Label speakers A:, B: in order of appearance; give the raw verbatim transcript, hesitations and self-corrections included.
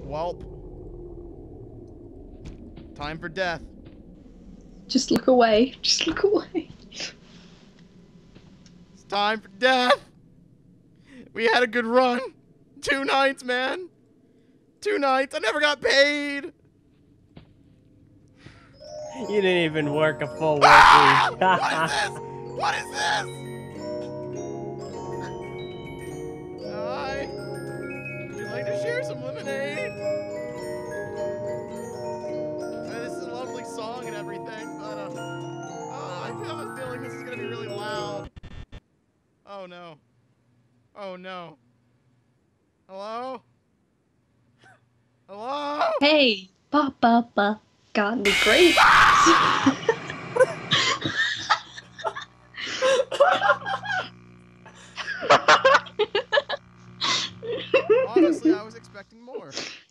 A: Welp. Time for death.
B: Just look away. Just look away.
A: It's time for death. We had a good run. Two nights, man. Two nights. I never got paid.
C: You didn't even work a full work
A: Ah!
C: week.
A: What is this? What is this? Hi. Would you like to share some lemonade? Uh, this is a lovely song and everything, but uh, oh, I have a feeling this is gonna be really loud. Oh no. Oh no. Hello? Hello?
B: Hey, ba ba ba. Got any grapes?
A: Honestly, I was expecting more.